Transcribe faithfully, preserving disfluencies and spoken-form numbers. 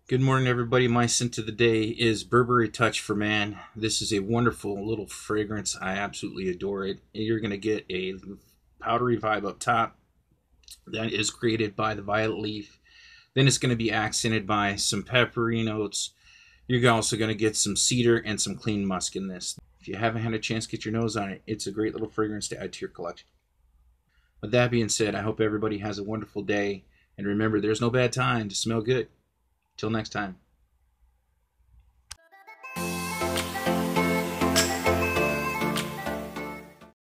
Good morning, everybody. My scent of the day is Burberry Touch for Man. This is a wonderful little fragrance. I absolutely adore it. You're going to get a powdery vibe up top that is created by the violet leaf. Then it's going to be accented by some peppery notes. You're also going to get some cedar and some clean musk in this. If you haven't had a chance to get your nose on it, it's a great little fragrance to add to your collection. With that being said, I hope everybody has a wonderful day. And remember, there's no bad time to smell good. Till next time.